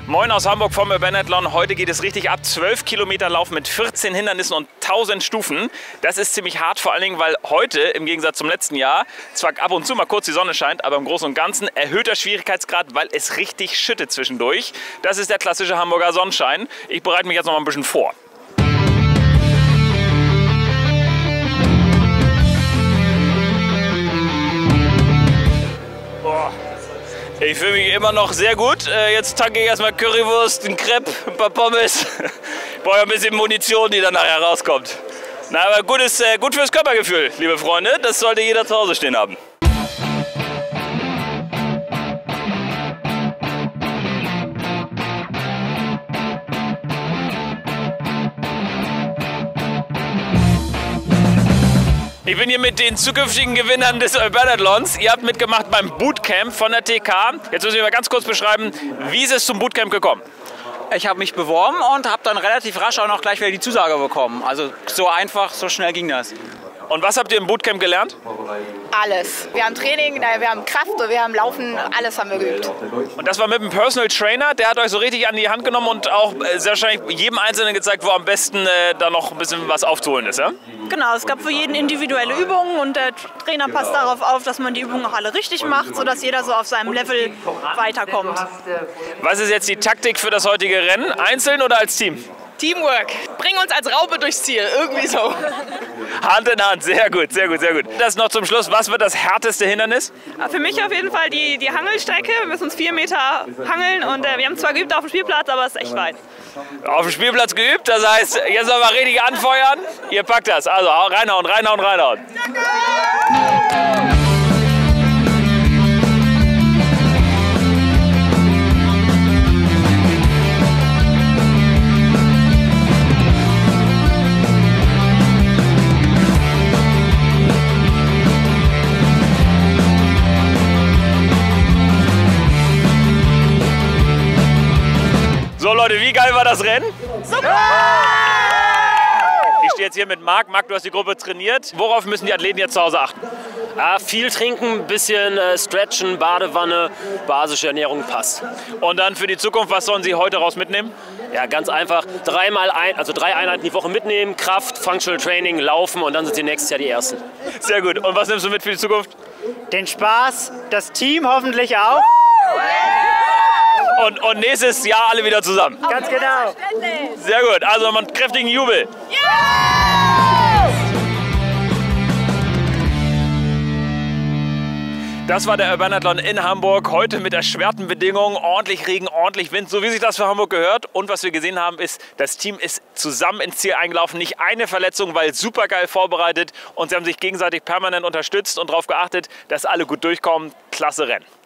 Moin aus Hamburg vom Urbanathlon. Heute geht es richtig ab. 12 Kilometer Lauf mit 14 Hindernissen und 1000 Stufen. Das ist ziemlich hart, vor allen Dingen, weil heute im Gegensatz zum letzten Jahr zwar ab und zu mal kurz die Sonne scheint, aber im Großen und Ganzen erhöhter Schwierigkeitsgrad, weil es richtig schüttet zwischendurch. Das ist der klassische Hamburger Sonnenschein. Ich bereite mich jetzt noch mal ein bisschen vor. Ich fühle mich immer noch sehr gut. Jetzt tanke ich erstmal Currywurst, einen Crepe, ein paar Pommes. Ich brauche ein bisschen Munition, die dann nachher rauskommt. Na, aber gut fürs Körpergefühl, liebe Freunde. Das sollte jeder zu Hause stehen haben. Ich bin hier mit den zukünftigen Gewinnern des Urbanathlons. Ihr habt mitgemacht beim Bootcamp von der TK. Jetzt müssen wir mal ganz kurz beschreiben, wie ist es zum Bootcamp gekommen? Ich habe mich beworben und habe dann relativ rasch auch noch gleich wieder die Zusage bekommen. Also so einfach, so schnell ging das. Und was habt ihr im Bootcamp gelernt? Alles. Wir haben Training, wir haben Kraft, wir haben Laufen, alles haben wir geübt. Und das war mit einem Personal Trainer, der hat euch so richtig an die Hand genommen und auch sehr wahrscheinlich jedem Einzelnen gezeigt, wo am besten da noch ein bisschen was aufzuholen ist, ja? Genau, es gab für jeden individuelle Übungen und der Trainer passt darauf auf, dass man die Übungen auch alle richtig macht, sodass jeder so auf seinem Level weiterkommt. Was ist jetzt die Taktik für das heutige Rennen? Einzeln oder als Team? Teamwork. Bring uns als Raupe durchs Ziel. Irgendwie so. Hand in Hand. Sehr gut, sehr gut, sehr gut. Das noch zum Schluss. Was wird das härteste Hindernis? Für mich auf jeden Fall die Hangelstrecke. Wir müssen uns 4 Meter hangeln und wir haben zwar geübt auf dem Spielplatz, aber es ist echt weit. Auf dem Spielplatz geübt, das heißt, jetzt sollen wir richtig anfeuern. Ihr packt das. Also reinhauen, reinhauen, reinhauen. So Leute, wie geil war das Rennen? Super! Ich stehe jetzt hier mit Marc. Marc, du hast die Gruppe trainiert. Worauf müssen die Athleten jetzt zu Hause achten? Viel trinken, ein bisschen stretchen, Badewanne, basische Ernährung passt. Und dann für die Zukunft, was sollen sie heute raus mitnehmen? Ja, ganz einfach. 3 Einheiten die Woche mitnehmen, Kraft, Functional Training, Laufen und dann sind sie nächstes Jahr die Ersten. Sehr gut. Und was nimmst du mit für die Zukunft? Den Spaß, das Team hoffentlich auch. Und nächstes Jahr alle wieder zusammen. Ganz genau. Sehr gut. Also einen kräftigen Jubel. Das war der Urbanathlon in Hamburg. Heute mit erschwerten Bedingungen. Ordentlich Regen, ordentlich Wind, so wie sich das für Hamburg gehört. Und was wir gesehen haben, ist, das Team ist zusammen ins Ziel eingelaufen. Nicht eine Verletzung, weil super geil vorbereitet. Und sie haben sich gegenseitig permanent unterstützt und darauf geachtet, dass alle gut durchkommen. Klasse Rennen.